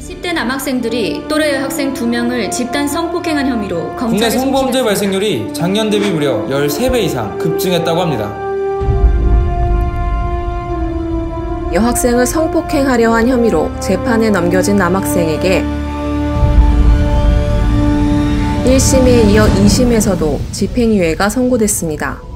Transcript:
10대 남학생들이 또래 여학생 2명을 집단 성폭행한 혐의로 국내 검찰에 성범죄 송치됐습니다. 발생률이 작년 대비 무려 13배 이상 급증했다고 합니다. 여학생을 성폭행하려 한 혐의로 재판에 넘겨진 남학생에게 1심에 이어 2심에서도 집행유예가 선고됐습니다.